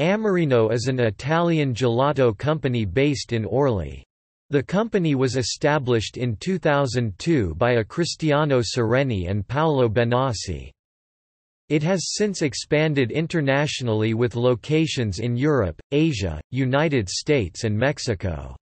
Amorino is an Italian gelato company based in Orly. The company was established in 2002 by a Cristiano Sereni and Paolo Benassi. It has since expanded internationally with locations in Europe, Asia, United States and Mexico.